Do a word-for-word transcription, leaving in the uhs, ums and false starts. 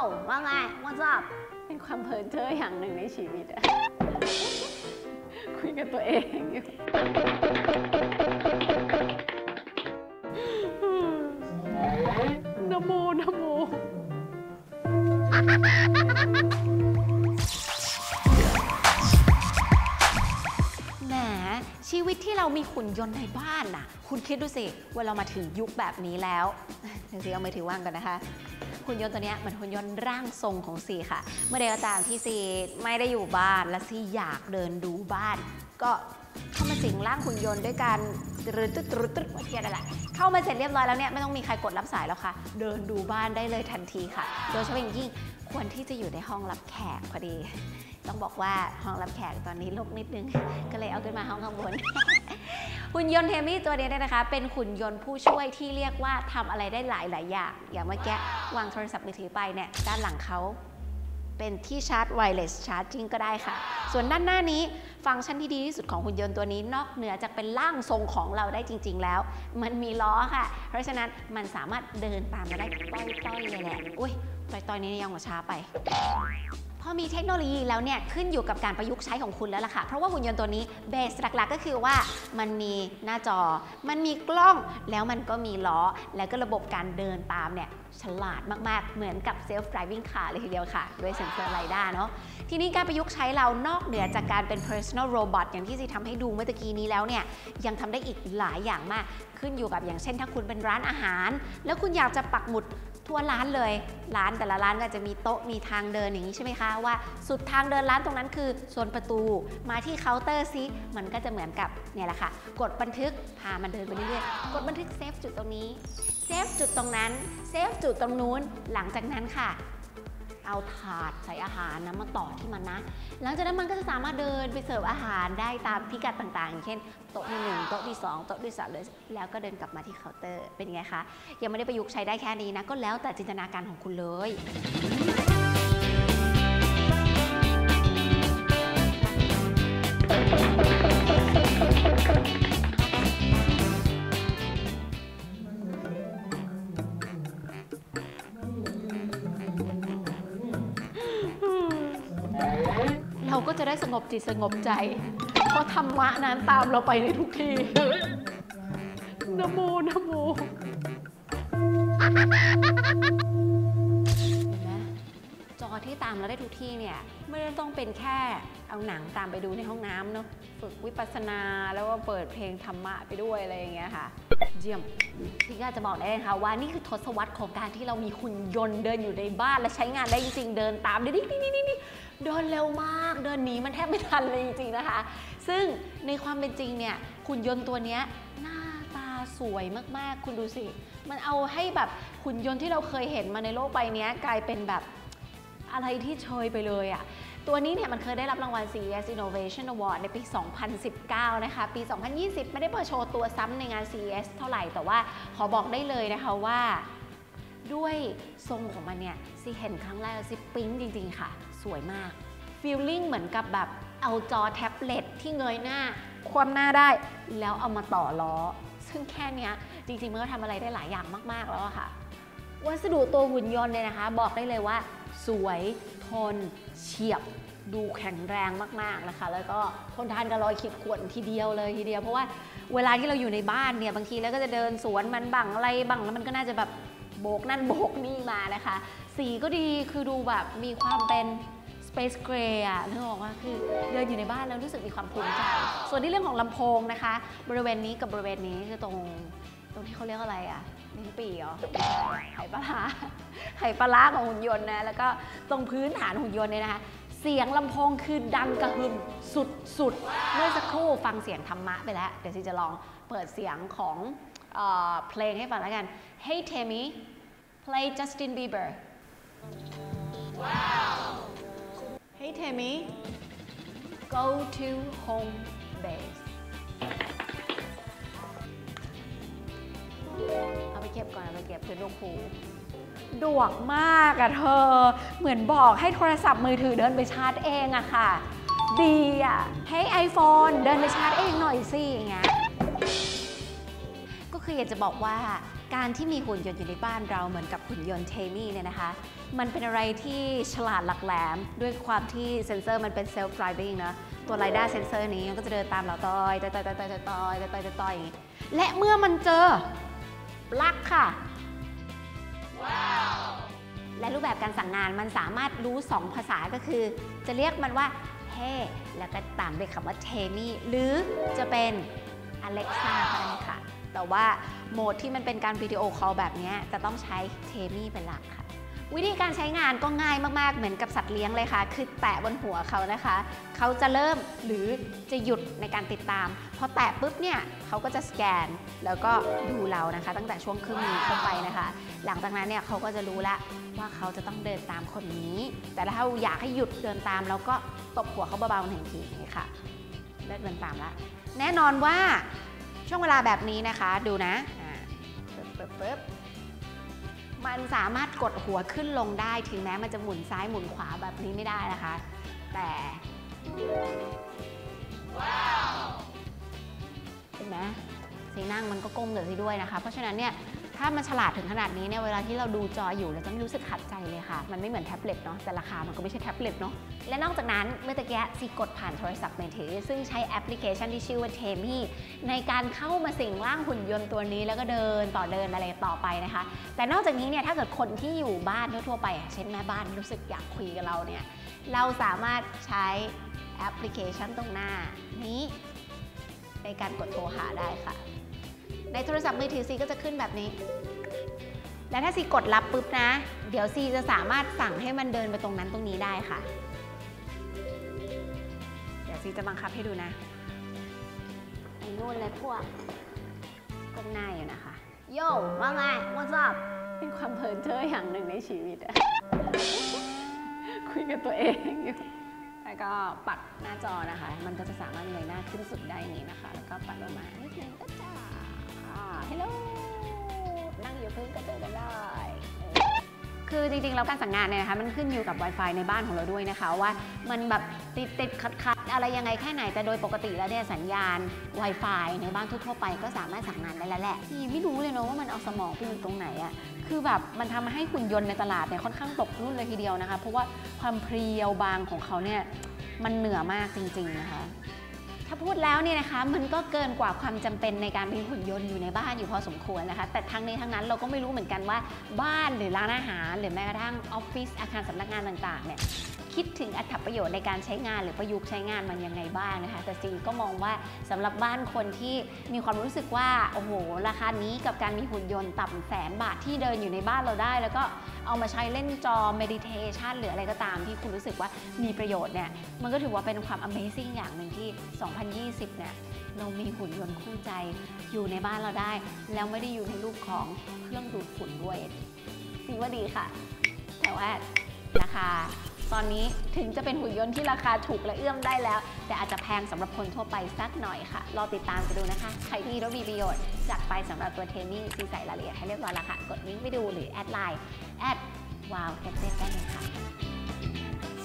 ว่าไง What's up เป็นความเพ้อเจ้ออย่างหนึ่งในชีวิตอะคุยกับตัวเองอยู่นะโมนะโมแหมชีวิตที่เรามีหุ่นยนต์ในบ้านน่ะคุณคิดดูสิว่าเรามาถึงยุคแบบนี้แล้วเดี๋ยวสิเอามือถือว่างก่อนนะคะหุ่นยนต์ตัวนี้มันหุ่นยนต์ร่างทรงของซีค่ะเมื่อใดก็ตามที่ซีไม่ได้อยู่บ้านและซีอยากเดินดูบ้านก็เข้ามาสิงร่างหุ่นยนต์ด้วยการตรึดตรึดตรึดตรึดว่าเทียนอะไรเข้ามาเสร็จเรียบร้อยแล้วเนี่ยไม่ต้องมีใครกดรับสายแล้วค่ะเดินดูบ้านได้เลยทันทีค่ะโดยเฉพาะอย่างยิ่งควรที่จะอยู่ในห้องรับแขกพอดีต้องบอกว่าห้องรับแขกตอนนี้รกนิดนึงก็เลยเอาขึ้นมาห้องข้างบนหุ่นยนต์เทมี่ตัวนี้เนี่ยนะคะเป็นหุ่นยนต์ผู้ช่วยที่เรียกว่าทำอะไรได้หลายหลายอย่างอย่างเมื่อกี้วางโทรศัพท์มือถือไปเนี่ยด้านหลังเขาเป็นที่ชาร์จไวเลสชาร์จิ่งก็ได้ค่ะส่วนด้านหน้านี้ฟังก์ชันที่ดีที่สุดของหุ่นยนต์ตัวนี้นอกเหนือจากเป็นร่างทรงของเราได้จริงๆแล้วมันมีล้อค่ะเพราะฉะนั้นมันสามารถเดินตามมาได้ต้อยๆเลยแหละอุ้ยต้อยๆนี้ยังหัวช้าไปพอมีเทคโนโลยีแล้วเนี่ยขึ้นอยู่กับการประยุกต์ใช้ของคุณแล้วล่ะค่ะเพราะว่าหุ่นยนต์ตัวนี้เบสหลักๆก็คือว่ามันมีหน้าจอมันมีกล้องแล้วมันก็มีล้อแล้วก็ระบบการเดินตามเนี่ยฉลาดมากๆเหมือนกับ self driving car เลยทีเดียวค่ะด้วยเซ็นเซอร์ไรด้าเนาะทีนี้การประยุกต์ใช้เรานอกเหนือจากการเป็น personal robot อย่างที่ซีทำให้ดูเมื่อกี้นี้แล้วเนี่ยยังทำได้อีกหลายอย่างมากขึ้นอยู่กับอย่างเช่นถ้าคุณเป็นร้านอาหารแล้วคุณอยากจะปักหมุดทั่วร้านเลยร้านแต่ละร้านก็จะมีโต๊ะมีทางเดินอย่างนี้ใช่ไหมคะว่าสุดทางเดินร้านตรงนั้นคือโซนประตูมาที่เคาน์เตอร์ซิมันก็จะเหมือนกับเนี่ยแหละค่ะกดบันทึกพามันเดินไปเรื่อยๆกดบันทึกเซฟจุดตรงนี้เซฟจุดตรงนั้นเซฟจุดตรงนู้นหลังจากนั้นค่ะเอาถาดใส่อาหารนะมาต่อที่มันนะหลังจากนั้นมันก็จะสามารถเดินไปเสิร์ฟอาหารได้ตามพิกัดต่างๆอย่างเช่นโต๊ะที่หนึ่งโต๊ะที่สองโต๊ะที่สามเลยแล้วก็เดินกลับมาที่เคาน์เตอร์เป็นไงคะยังไม่ได้ประยุกต์ใช้ได้แค่นี้นะก็แล้วแต่จินตนาการของคุณเลยเราก็จะได้สงบจิตสงบใจเพราะธรรมะนั้นตามเราไปในทุกที่นะโมนะโมเห็นไหมจอที่ตามเราได้ทุกที่เนี่ยไม่ได้ต้องเป็นแค่เอาหนังตามไปดูในห้องน้ำเนาะฝึกวิปัสสนาแล้วก็เปิดเพลงธรรมะไปด้วยอะไรอย่างเงี้ยค่ะเยี่ยมพี่ก็จะบอกได้เลยค่ะว่านี่คือทศวรรษของการที่เรามีหุ่นยนต์เดินอยู่ในบ้านและใช้งานได้จริงๆเดินตามดิ๊กนี่นี่นี่เดินเร็วมากเดินหนีมันแทบไม่ทันเลยจริงๆนะคะซึ่งในความเป็นจริงเนี่ยหุ่นยนต์ตัวนี้หน้าตาสวยมากๆคุณดูสิมันเอาให้แบบหุ่นยนต์ที่เราเคยเห็นมาในโลกใบนี้กลายเป็นแบบอะไรที่เชยไปเลยอะตัวนี้เนี่ยมันเคยได้รับรางวัล ซี อี เอส Innovation Award ในปี สองพันสิบเก้า นะคะปี สองพันยี่สิบ ไม่ได้เปิดโชว์ตัวซ้ำในงาน ซี อี เอส เท่าไหร่แต่ว่าขอบอกได้เลยนะคะว่าด้วยทรงของมันเนี่ยซีเห็นครั้งแรกซีปิ๊งจริงๆค่ะสวยมากฟีลลิ่งเหมือนกับแบบเอาจอแท็บเล็ตที่เงยหน้าคว่ำหน้าได้แล้วเอามาต่อล้อซึ่งแค่นี้จริงๆมันก็ทำอะไรได้หลายอย่างมากๆแล้วค่ะวัสดุตัวหุ่นยนต์เนี่ยนะคะบอกได้เลยว่าสวยทนเฉียบดูแข็งแรงมากๆนะคะแล้วก็ทนทานกับรอยขีดข่วนทีเดียวเลยทีเดียวเพราะว่าเวลาที่เราอยู่ในบ้านเนี่ยบางทีแล้วก็จะเดินสวนมันบังอะไรบังแล้วมันก็น่าจะแบบโบกนั่นโบกนี่มานะคะสีก็ดีคือดูแบบมีความเป็นSpace Gray อะเรื่องบอกว่าคือเดินอยู่ในบ้านแล้วรู้สึกมีความภูมิใจส่วนที่เรื่องของลำโพงนะคะบริเวณนี้กับบริเวณนี้คือตรงตรงที่เขาเรียกอะไรอะลิ้นปี่เหรอไหปลาร้าไหปลาร้าของหุ่นยนต์นะแล้วก็ตรงพื้นฐานหุ่นยนต์เนี่ยนะคะเสียงลำโพงคือดังกระหึ่มสุดๆเมื่อสักครู่ฟังเสียงธรรมะไปแล้วเดี๋ยวซีจะลองเปิดเสียงของเอ่อเพลงให้ฟังแล้วกัน Hey Tammy play Justin Bieber Wow Hey Tammy go to home base เอาไปเก็บก่อนเอาไปเก็บเป็นลูกผูดวกมากอะเธอเหมือนบอกให้โทรศัพท์มือถือเดินไปชาร์จเองอะค่ะดีอะให้ iPhone เดินไปชาร์จเองหน่อยสิอย่างเงี้ยก็คืออยากจะบอกว่าการที่มีหุ่นยนต์อยู่ในบ้านเราเหมือนกับหุ่นยนต์เทมี่เนี่ยนะคะมันเป็นอะไรที่ฉลาดหลักแหลมด้วยความที่เซ็นเซอร์มันเป็น self driving นะตัว lidar เซ็นเซอร์นี้มันก็จะเดินตามเราต่อยต่อยต่อยต่อยต่อยต่อยต่อยต่อยต่อยอย่างนี้และเมื่อมันเจอปลั๊กค่ะ wow. และรูปแบบการสั่งงานมันสามารถรู้สองภาษาก็คือจะเรียกมันว่าเฮ้แล้วก็ตามด้วยคำว่าเทมี่หรือจะเป็น Alexa ก็ได้ค่ะแต่ว่าโหมดที่มันเป็นการวิดีโอคอลแบบนี้จะต้องใช้เทมี่เป็นหลักค่ะวิธีการใช้งานก็ง่ายมากๆเหมือนกับสัตว์เลี้ยงเลยค่ะคือแตะบนหัวเขานะคะเขาจะเริ่มหรือจะหยุดในการติดตามพอแตะปุ๊บเนี่ยเขาก็จะสแกนแล้วก็ดูเรานะคะตั้งแต่ช่วงครึ่งนิ้วเข้าไปนะคะหลังจากนั้นเนี่ยเขาก็จะรู้ละว่าเขาจะต้องเดินตามคนนี้แต่ถ้าเราอยากให้หยุดเดินตามเราก็ตบหัวเขาเบาๆหนึ่งทีนี่ค่ะเลิกเดินตามละแน่นอนว่าช่วงเวลาแบบนี้นะคะดูนะปึ๊บปึ๊บปึ๊บมันสามารถกดหัวขึ้นลงได้ถึงแม้มันจะหมุนซ้ายหมุนขวาแบบนี้ไม่ได้นะคะแต่ว้าวเห็นไหมสีนั่งมันก็ก้มกับสีด้วยนะคะเพราะฉะนั้นเนี่ยถ้ามันฉลาดถึงขนาดนี้เนี่ยเวลาที่เราดูจออยู่เราจะไม่รู้สึกขัดใจเลยค่ะมันไม่เหมือนแท็บเล็ตเนาะแต่ราคามันก็ไม่ใช่แท็บเล็ตเนาะและนอกจากนั้นเมื่อตะกี้ซีกดผ่านโทรศัพท์มือถือซึ่งใช้แอปพลิเคชันที่ชื่อว่าเทมี่ในการเข้ามาสิงร่างหุ่นยนต์ตัวนี้แล้วก็เดินต่อเดินอะไรต่อไปนะคะแต่นอกจากนี้เนี่ยถ้าเกิดคนที่อยู่บ้านทั่วไปเช่นแม่บ้านรู้สึกอยากคุยกับเราเนี่ยเราสามารถใช้แอปพลิเคชันตรงหน้านี้ในการกดโทรหาได้ค่ะในโทรศัพท์มือถือซีก็จะขึ้นแบบนี้และถ้าซีกดรับปุ๊บนะเดี๋ยวซีจะสามารถสั่งให้มันเดินไปตรงนั้นตรงนี้ได้ค่ะเดี๋ยวซีจะบังคับให้ดูนะไอ้นู่นเลยพวกก้มหน้าอยู่นะคะโย่ว่าไง what's up เป็นความเพลินเท่ออย่างหนึ่งในชีวิตอะ คุยกับตัวเองอยู่แล้วก็ปัดหน้าจอนะคะมันก็จะสามารถเงยหน้าขึ้นสุดได้อย่างนี้นะคะแล้วก็ปัดลงมานิดนึงก็จะฮัลโหลนั่งอยู่พื้นก็เจอกันได้คือจริงๆแล้วการสั่งงานเนี่ยนะคะมันขึ้นอยู่กับ Wi-Fi ในบ้านของเราด้วยนะคะว่ามันแบบติดติดขัดขัดอะไรยังไงแค่ไหนแต่โดยปกติแล้วเนี่ยสัญญาณ Wi-Fi ในบ้านทั่วๆไปก็สามารถสั่งงานได้แล้วแหละที่ไม่รู้เลยเนาะว่ามันเอาสมองไปอยู่ตรงไหนอะคือแบบมันทำให้หุ่นยนต์ในตลาดเนี่ยค่อนข้างตกรุ่นเลยทีเดียวนะคะเพราะว่าความเพรียวบางของเขาเนี่ยมันเหนือมากจริงๆนะคะถ้าพูดแล้วเนี่ยนะคะมันก็เกินกว่าความจำเป็นในการมีหุ่นยนต์อยู่ในบ้านอยู่พอสมควรนะคะแต่ทั้งนี้ทั้งนั้นเราก็ไม่รู้เหมือนกันว่าบ้านหรือร้านอาหารหรือแม้กระทั่งออฟฟิศอาคารสำนักงานต่างๆเนี่ยคิดถึงอรรถประโยชน์ในการใช้งานหรือประยุกต์ใช้งานมันยังไงบ้างนะคะแต่ซีก็มองว่าสำหรับบ้านคนที่มีความรู้สึกว่าโอ้โหราคานี้กับการมีหุ่นยนต์ต่ำแสนบาทที่เดินอยู่ในบ้านเราได้แล้วก็เอามาใช้เล่นจอ meditation หรืออะไรก็ตามที่คุณรู้สึกว่ามีประโยชน์เนี่ยมันก็ถือว่าเป็นความ amazing อย่างหนึ่งที่สองพันยี่สิบเนี่ยเรามีหุ่นยนต์คู่ใจอยู่ในบ้านเราได้แล้วไม่ได้อยู่ในรูปของเครื่องดูดฝุ่นด้วยซีว่าดีค่ะแต่ว่าราคาตอนนี้ถึงจะเป็นหุ่นยนต์ที่ราคาถูกและเอื้อมได้แล้วแต่อาจจะแพงสำหรับคนทั่วไปสักหน่อยค่ะรอติดตามกันดูนะคะใครที่รู้มีประโยชน์จัดไปสำหรับตัวเทมี่ซีใส่รายละเอียดให้เรียบร้อยแล้วค่ะกดลิงก์ไปดูหรือแอดไลน์แอดว้าวแคปเจนได้เลยค่ะ